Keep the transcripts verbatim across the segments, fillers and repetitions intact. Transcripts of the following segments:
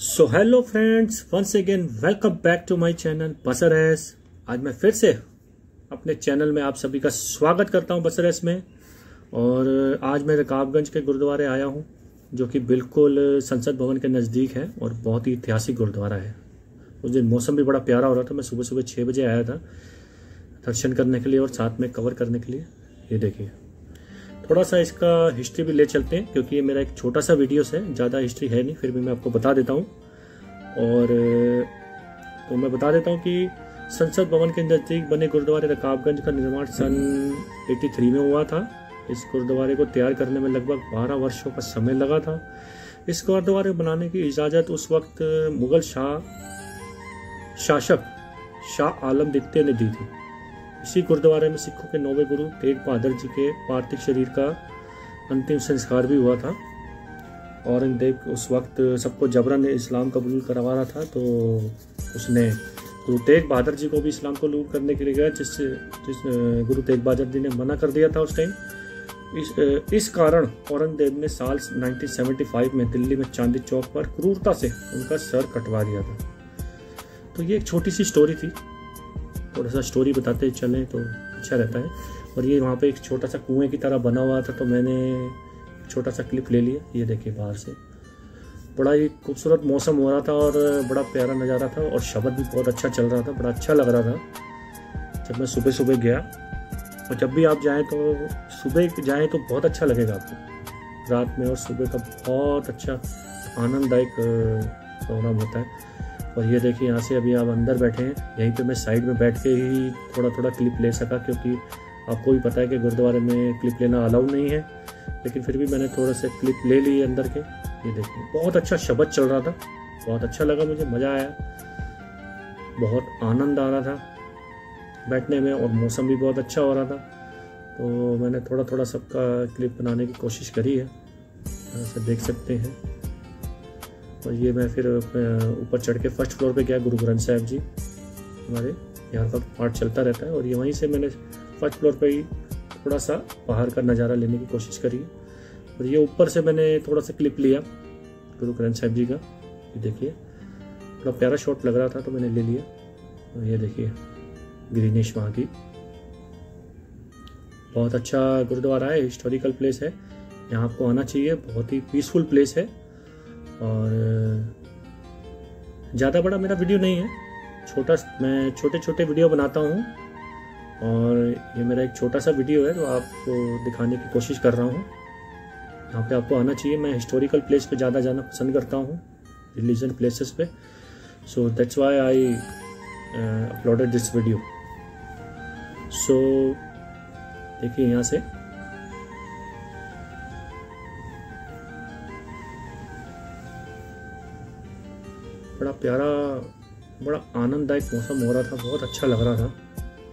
So hello friends, once again welcome back to my channel बसर एस। आज मैं फिर से अपने चैनल में आप सभी का स्वागत करता हूं बसर एस में। और आज मैं रकाबगंज के गुरुद्वारे आया हूं, जो कि बिल्कुल संसद भवन के नज़दीक है और बहुत ही ऐतिहासिक गुरुद्वारा है। उस दिन मौसम भी बड़ा प्यारा हो रहा था। मैं सुबह सुबह छः बजे आया था दर्शन करने के लिए और साथ में कवर करने के लिए। ये देखिए, थोड़ा सा इसका हिस्ट्री भी ले चलते हैं, क्योंकि ये मेरा एक छोटा सा वीडियोस है, ज़्यादा हिस्ट्री है नहीं, फिर भी मैं आपको बता देता हूँ। और तो मैं बता देता हूँ कि संसद भवन के नज़दीक बने गुरुद्वारे रकाबगंज का निर्माण सन तिरासी में हुआ था। इस गुरुद्वारे को तैयार करने में लगभग बारह वर्षों का समय लगा था। इस गुरुद्वारे को बनाने की इजाज़त उस वक्त मुगल शाह शासक शाह आलम द्वितीय ने दी थी। इसी गुरुद्वारे में सिखों के नौवें गुरु तेग बहादुर जी के पार्थिव शरीर का अंतिम संस्कार भी हुआ था। औरंगजेब उस वक्त सबको जबरन इस्लाम कबूल करवा रहा था, तो उसने गुरु तेग बहादुर जी को भी इस्लाम को कबूल करने के लिए गया, जिससे जिस गुरु तेग बहादुर जी ने मना कर दिया था उस टाइम। इस इस कारण औरंगजेब ने साल उन्नीस सौ पचहत्तर में दिल्ली में चांदी चौक पर क्रूरता से उनका सर कटवा दिया था। तो ये एक छोटी सी स्टोरी थी, थोड़ा सा स्टोरी बताते चलें तो अच्छा रहता है। और ये वहाँ पे एक छोटा सा कुएं की तरह बना हुआ था, तो मैंने एक छोटा सा क्लिप ले लिया। ये देखिए, बाहर से बड़ा ही खूबसूरत मौसम हो रहा था और बड़ा प्यारा नज़ारा था, और शब्द भी बहुत अच्छा चल रहा था, बड़ा अच्छा लग रहा था जब मैं सुबह सुबह गया। और जब भी आप जाएँ तो सुबह जाएँ तो बहुत अच्छा लगेगा आपको। रात में और सुबह का बहुत अच्छा आनंददायक प्रोग्राम होता है। और ये देखिए, यहाँ से अभी आप अंदर बैठे हैं, यहीं पे मैं साइड में बैठ के ही थोड़ा थोड़ा क्लिप ले सका, क्योंकि आपको भी पता है कि गुरुद्वारे में क्लिप लेना अलाउ नहीं है, लेकिन फिर भी मैंने थोड़ा सा क्लिप ले ली अंदर के। ये देखिए, बहुत अच्छा शब्द चल रहा था, बहुत अच्छा लगा मुझे, मज़ा आया, बहुत आनंद आ रहा था बैठने में, और मौसम भी बहुत अच्छा हो रहा था। तो मैंने थोड़ा थोड़ा सबका क्लिप बनाने की कोशिश करी है, यहाँ से देख सकते हैं। और ये मैं फिर ऊपर चढ़ के फर्स्ट फ्लोर पे गया। गुरु ग्रंथ साहिब जी हमारे यहाँ का पाठ चलता रहता है, और ये वहीं से मैंने फर्स्ट फ्लोर पे ही थोड़ा सा बाहर का नज़ारा लेने की कोशिश करी। और ये ऊपर से मैंने थोड़ा सा क्लिप लिया गुरु ग्रंथ साहिब जी का। ये देखिए, बड़ा प्यारा शॉट लग रहा था, तो मैंने ले लिया। और ये देखिए, ग्रीनिश वहाँ की बहुत अच्छा गुरुद्वारा है, हिस्टोरिकल प्लेस है, यहाँ आपको आना चाहिए। बहुत ही पीसफुल प्लेस है। और ज़्यादा बड़ा मेरा वीडियो नहीं है, छोटा, मैं छोटे छोटे वीडियो बनाता हूँ, और ये मेरा एक छोटा सा वीडियो है, तो आपको दिखाने की कोशिश कर रहा हूँ। यहाँ पे आपको आना चाहिए। मैं हिस्टोरिकल प्लेस पे ज़्यादा जाना पसंद करता हूँ, रिलीजन प्लेसेस पे। So that's why I uploaded this video. So देखिए, यहाँ से बड़ा प्यारा, बड़ा आनंददायक मौसम हो रहा था, बहुत अच्छा लग रहा था।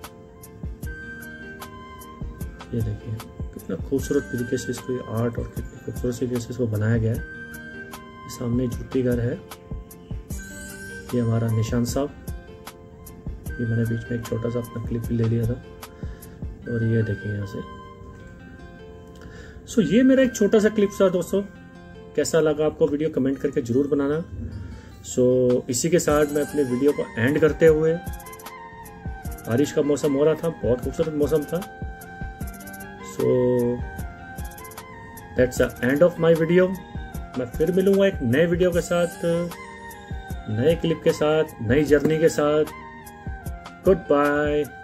ये देखिए, कितना खूबसूरत तरीके से इसको आर्ट और कितनी खूबसूरत तरीके से इसको बनाया गया है। ये सामने झूठी घर है, ये हमारा निशान साहब। ये मैंने बीच में एक छोटा सा अपना क्लिप भी ले लिया था। और ये देखिए यहाँ से। सो ये मेरा एक छोटा सा क्लिप था दोस्तों। कैसा लगा आपको वीडियो, कमेंट करके जरूर बनाना। सो so, इसी के साथ मैं अपने वीडियो को एंड करते हुए, बारिश का मौसम हो रहा था, बहुत खूबसूरत मौसम था। So that's the end of my video. मैं फिर मिलूंगा एक नए वीडियो के साथ, नए क्लिप के साथ, नई जर्नी के साथ। Good bye.